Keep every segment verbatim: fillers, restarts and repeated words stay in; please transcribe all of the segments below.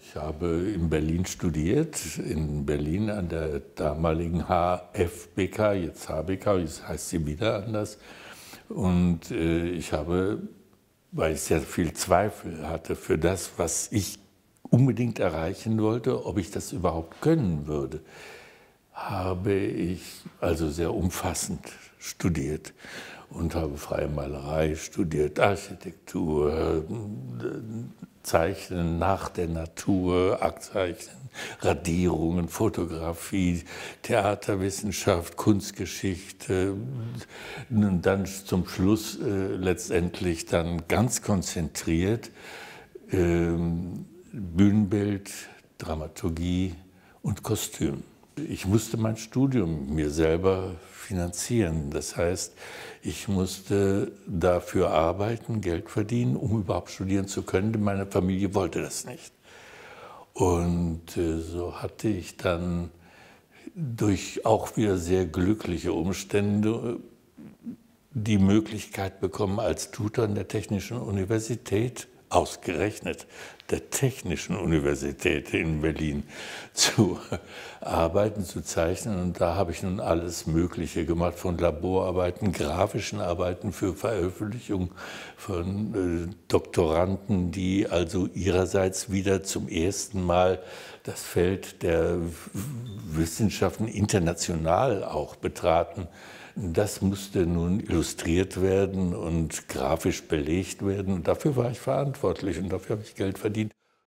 Ich habe in Berlin studiert, in Berlin an der damaligen H F B K, jetzt H B K, jetzt heißt sie wieder anders. Und äh, ich habe, weil ich sehr viel Zweifel hatte für das, was ich unbedingt erreichen wollte, ob ich das überhaupt können würde, habe ich also sehr umfassend studiert und habe freie Malerei studiert, Architektur, Zeichnen nach der Natur, Aktzeichnen, Radierungen, Fotografie, Theaterwissenschaft, Kunstgeschichte, und dann zum Schluss äh, letztendlich dann ganz konzentriert äh, Bühnenbild, Dramaturgie und Kostüm. Ich musste mein Studium mir selber finanzieren. Das heißt, ich musste dafür arbeiten, Geld verdienen, um überhaupt studieren zu können, denn meine Familie wollte das nicht. Und äh, so hatte ich dann durch auch wieder sehr glückliche Umstände die Möglichkeit bekommen, als Tutor an der Technischen Universität, ausgerechnet der Technischen Universität in Berlin, zu arbeiten, zu zeichnen. Und da habe ich nun alles Mögliche gemacht, von Laborarbeiten, grafischen Arbeiten für Veröffentlichung von äh, Doktoranden, die also ihrerseits wieder zum ersten Mal das Feld der Wissenschaften international auch betraten. Das musste nun illustriert werden und grafisch belegt werden. Und dafür war ich verantwortlich und dafür habe ich Geld verdient.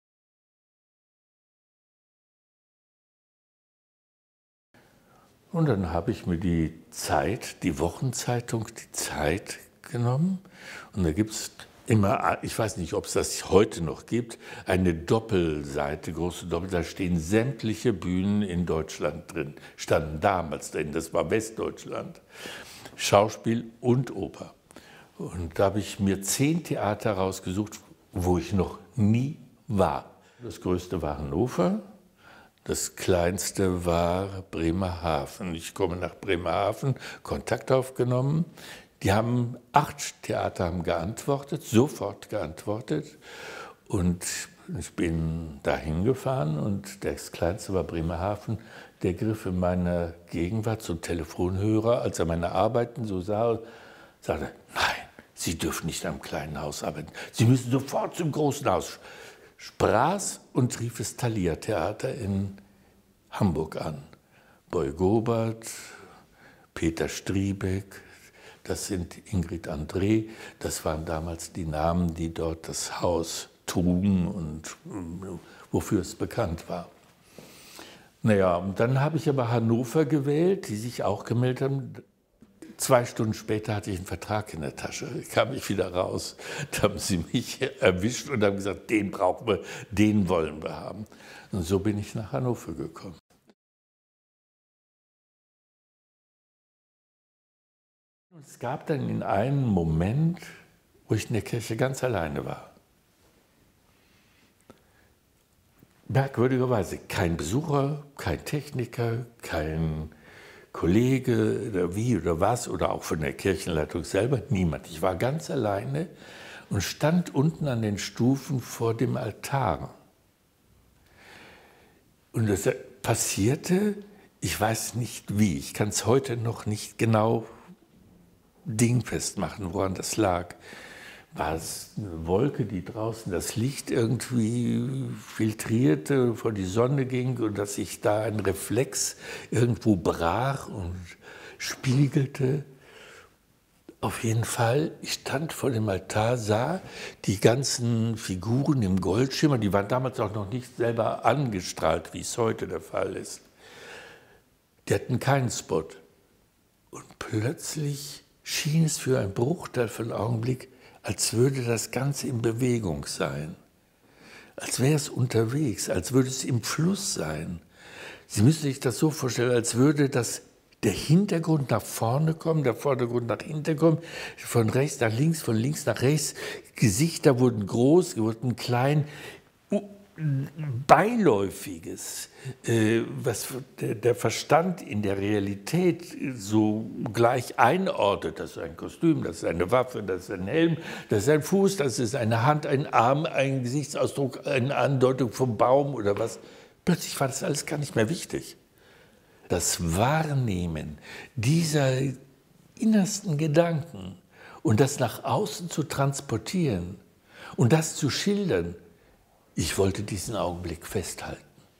Und dann habe ich mir die Zeit, die Wochenzeitung, die Zeit genommen. Und da gibt es immer, ich weiß nicht, ob es das heute noch gibt, eine Doppelseite, große Doppelseite, da stehen sämtliche Bühnen in Deutschland drin, standen damals drin, das war Westdeutschland, Schauspiel und Oper. Und da habe ich mir zehn Theater rausgesucht, wo ich noch nie war. Das größte war Hannover, das kleinste war Bremerhaven. Ich komme nach Bremerhaven, Kontakt aufgenommen. Die haben, acht Theater haben geantwortet, sofort geantwortet. Und ich bin dahin gefahren und das kleinste war Bremerhaven. Der griff in meiner Gegenwart zum Telefonhörer, als er meine Arbeiten so sah, und sagte, nein, Sie dürfen nicht am kleinen Haus arbeiten. Sie müssen sofort zum großen Haus. Sprach und rief das Thalia-Theater in Hamburg an. Boy Gobert, Peter Striebeck, das sind Ingrid André, das waren damals die Namen, die dort das Haus trugen und wofür es bekannt war. Naja, und dann habe ich aber Hannover gewählt, die sich auch gemeldet haben. Zwei Stunden später hatte ich einen Vertrag in der Tasche, kam ich wieder raus. Da haben sie mich erwischt und haben gesagt, den brauchen wir, den wollen wir haben. Und so bin ich nach Hannover gekommen. Und es gab dann in einem Moment, wo ich in der Kirche ganz alleine war. Merkwürdigerweise kein Besucher, kein Techniker, kein Kollege oder wie oder was oder auch von der Kirchenleitung selber, niemand. Ich war ganz alleine und stand unten an den Stufen vor dem Altar. Und das passierte, ich weiß nicht wie, ich kann es heute noch nicht genau dingfest machen, woran das lag. War es eine Wolke, die draußen das Licht irgendwie filtrierte, vor die Sonne ging und dass sich da ein Reflex irgendwo brach und spiegelte? Auf jeden Fall, ich stand vor dem Altar, sah die ganzen Figuren im Goldschimmer, die waren damals auch noch nicht selber angestrahlt, wie es heute der Fall ist. Die hatten keinen Spot. Und plötzlich schien es für einen Bruchteil von Augenblick, als würde das Ganze in Bewegung sein. Als wäre es unterwegs, als würde es im Fluss sein. Sie müssen sich das so vorstellen, als würde das, der Hintergrund nach vorne kommen, der Vordergrund nach hinten kommen, von rechts nach links, von links nach rechts. Gesichter wurden groß, wurden klein. Beiläufiges, äh, was der, der Verstand in der Realität so gleich einordnet. Das ist ein Kostüm, das ist eine Waffe, das ist ein Helm, das ist ein Fuß, das ist eine Hand, ein Arm, ein Gesichtsausdruck, eine Andeutung vom Baum oder was. Plötzlich war das alles gar nicht mehr wichtig. Das Wahrnehmen dieser innersten Gedanken und das nach außen zu transportieren und das zu schildern, ich wollte diesen Augenblick festhalten.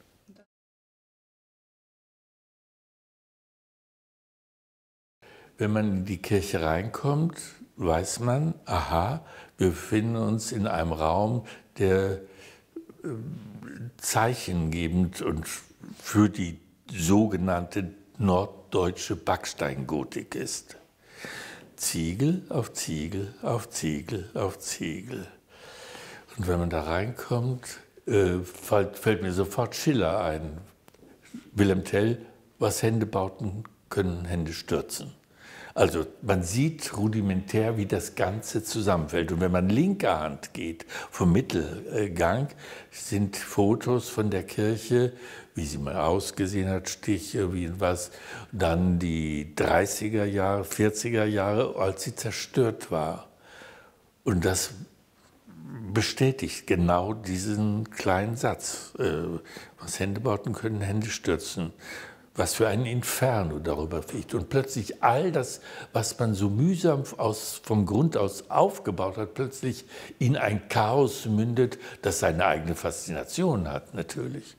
Wenn man in die Kirche reinkommt, weiß man, aha, wir befinden uns in einem Raum, der äh, zeichengebend und für die sogenannte norddeutsche Backsteingotik ist. Ziegel auf Ziegel auf Ziegel auf Ziegel. Und wenn man da reinkommt, äh, fällt, fällt mir sofort Schiller ein. Wilhelm Tell, was Hände bauten, können Hände stürzen. Also man sieht rudimentär, wie das Ganze zusammenfällt. Und wenn man linker Hand geht, vom Mittelgang, sind Fotos von der Kirche, wie sie mal ausgesehen hat, Stiche, wie was, dann die dreißiger Jahre, vierziger Jahre, als sie zerstört war. Und das bestätigt genau diesen kleinen Satz. Was Hände bauten, können Hände stürzen. Was für ein Inferno darüber fliegt. Und plötzlich all das, was man so mühsam aus, vom Grund aus aufgebaut hat, plötzlich in ein Chaos mündet, das seine eigene Faszination hat, natürlich.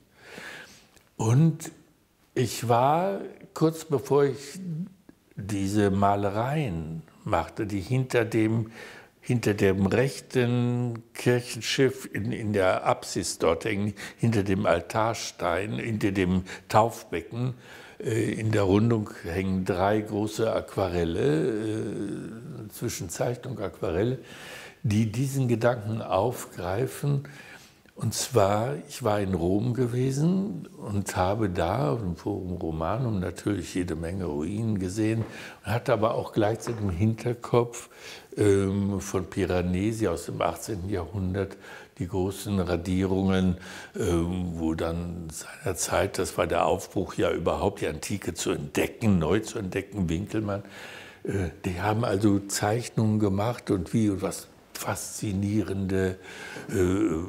Und ich war, kurz bevor ich diese Malereien machte, die hinter dem, hinter dem rechten Kirchenschiff in, in der Apsis dort hängen, hinter dem Altarstein, hinter dem Taufbecken, äh, in der Rundung hängen drei große Aquarelle, äh, Zwischenzeichnung Aquarelle, die diesen Gedanken aufgreifen. Und zwar, ich war in Rom gewesen und habe da im Forum Romanum natürlich jede Menge Ruinen gesehen, hatte aber auch gleichzeitig im Hinterkopf ähm, von Piranesi aus dem achtzehnten Jahrhundert die großen Radierungen, ähm, wo dann seinerzeit, das war der Aufbruch, ja überhaupt die Antike zu entdecken, neu zu entdecken, Winkelmann. Äh, die haben also Zeichnungen gemacht und wie und was faszinierende äh,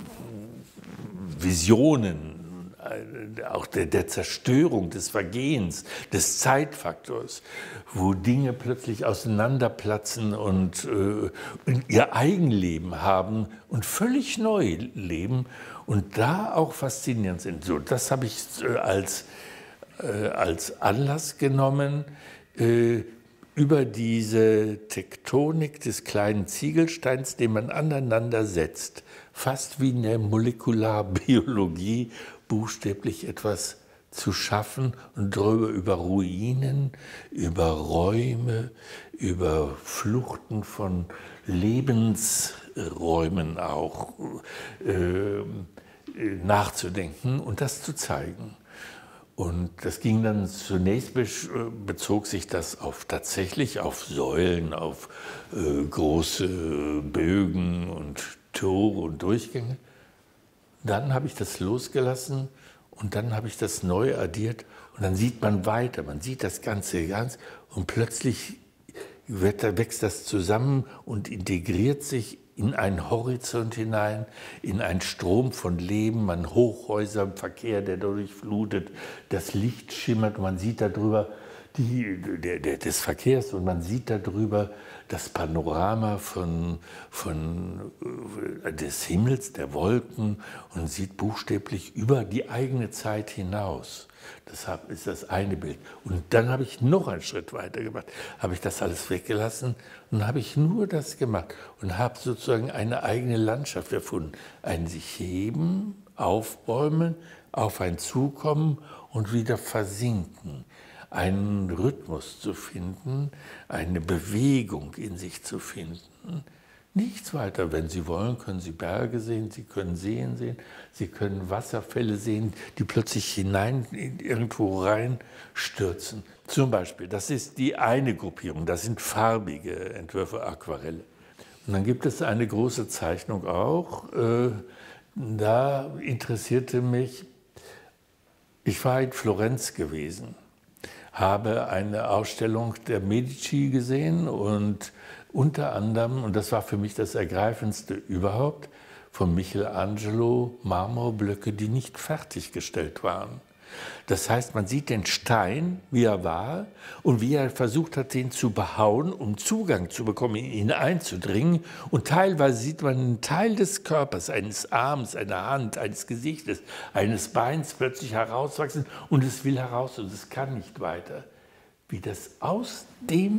Visionen, äh, auch der, der Zerstörung, des Vergehens, des Zeitfaktors, wo Dinge plötzlich auseinanderplatzen und äh, ihr Eigenleben haben und völlig neu leben und da auch faszinierend sind. So, das habe ich äh, als, äh, als Anlass genommen, äh, über diese Tektonik des kleinen Ziegelsteins, den man aneinander setzt, fast wie in der Molekularbiologie, buchstäblich etwas zu schaffen und darüber über Ruinen, über Räume, über Fluchten von Lebensräumen auch äh, nachzudenken und das zu zeigen. Und das ging dann zunächst, bezog sich das auf, tatsächlich auf Säulen, auf äh, große Bögen und Tore und Durchgänge. Dann habe ich das losgelassen und dann habe ich das neu addiert und dann sieht man weiter, man sieht das Ganze ganz und plötzlich wächst das zusammen und integriert sich in einen Horizont hinein, in einen Strom von Leben, an Hochhäuser, Verkehr, der dadurch flutet, das Licht schimmert, man sieht darüber die, der, der, des Verkehrs und man sieht darüber das Panorama von, von, des Himmels, der Wolken und sieht buchstäblich über die eigene Zeit hinaus. Deshalb ist das eine Bild. Und dann habe ich noch einen Schritt weiter gemacht, habe ich das alles weggelassen und habe ich nur das gemacht und habe sozusagen eine eigene Landschaft erfunden. Ein sich heben, aufbäumen, auf ein Zukommen und wieder versinken. Einen Rhythmus zu finden, eine Bewegung in sich zu finden. Nichts weiter. Wenn Sie wollen, können Sie Berge sehen, Sie können Seen sehen, Sie können Wasserfälle sehen, die plötzlich hinein irgendwo reinstürzen. Zum Beispiel, das ist die eine Gruppierung, das sind farbige Entwürfe, Aquarelle. Und dann gibt es eine große Zeichnung auch, äh, Da interessierte mich, ich war in Florenz gewesen, habe eine Ausstellung der Medici gesehen und unter anderem, und das war für mich das Ergreifendste überhaupt, von Michelangelo Marmorblöcke, die nicht fertiggestellt waren. Das heißt, man sieht den Stein, wie er war und wie er versucht hat, den zu behauen, um Zugang zu bekommen, in ihn einzudringen. Und teilweise sieht man einen Teil des Körpers, eines Arms, einer Hand, eines Gesichtes, eines Beins plötzlich herauswachsen und es will heraus und es kann nicht weiter. Wie das aus dem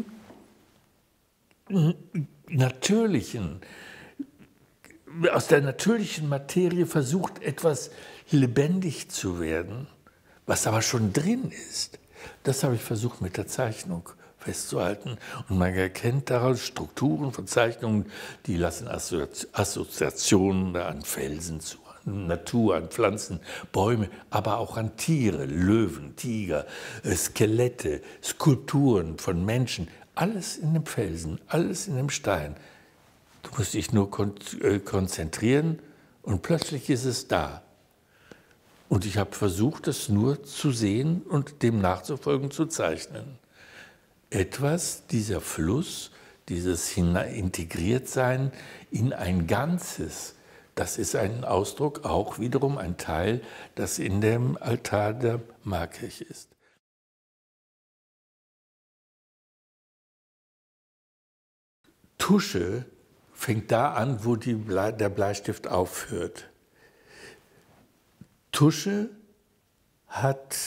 Natürlichen, aus der natürlichen Materie versucht, etwas lebendig zu werden, was aber schon drin ist. Das habe ich versucht mit der Zeichnung festzuhalten. Und man erkennt daraus Strukturen von Zeichnungen, die lassen Assoziationen an Felsen zu, an Natur, an Pflanzen, Bäume, aber auch an Tiere, Löwen, Tiger, Skelette, Skulpturen von Menschen. Alles in dem Felsen, alles in dem Stein. Du musst dich nur kon äh, konzentrieren und plötzlich ist es da. Und ich habe versucht, es nur zu sehen und dem nachzufolgen, zu zeichnen. Etwas, dieser Fluss, dieses Integriert-Sein in ein Ganzes, das ist ein Ausdruck, auch wiederum ein Teil, das in dem Altar der Markirche ist. Tusche fängt da an, wo die Blei, der Bleistift aufhört. Tusche hat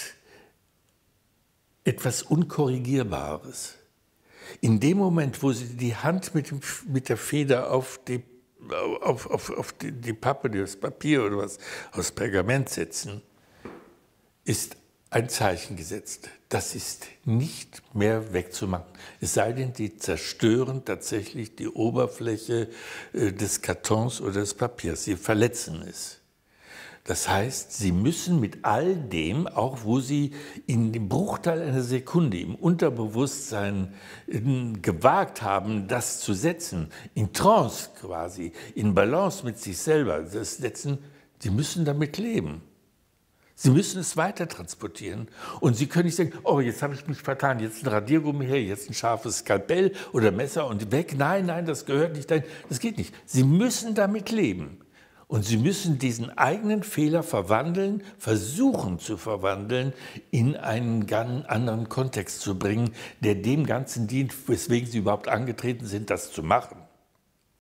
etwas Unkorrigierbares. In dem Moment, wo Sie die Hand mit, dem, mit der Feder auf, die, auf, auf, auf die, die Pappe, das Papier oder was aus Pergament setzen, ist ein Zeichen gesetzt. Das ist nicht mehr wegzumachen. Es sei denn, die zerstören tatsächlich die Oberfläche des Kartons oder des Papiers. Sie verletzen es. Das heißt, Sie müssen mit all dem, auch wo Sie in dem Bruchteil einer Sekunde im Unterbewusstsein gewagt haben, das zu setzen, in Trance quasi, in Balance mit sich selber, das setzen, Sie müssen damit leben. Sie müssen es weiter transportieren. Und Sie können nicht sagen, oh, jetzt habe ich mich vertan, jetzt ein Radiergummi her, jetzt ein scharfes Skalpell oder Messer und weg. Nein, nein, das gehört nicht dahin. Das geht nicht. Sie müssen damit leben. Und Sie müssen diesen eigenen Fehler verwandeln, versuchen zu verwandeln, in einen ganz anderen Kontext zu bringen, der dem Ganzen dient, weswegen Sie überhaupt angetreten sind, das zu machen.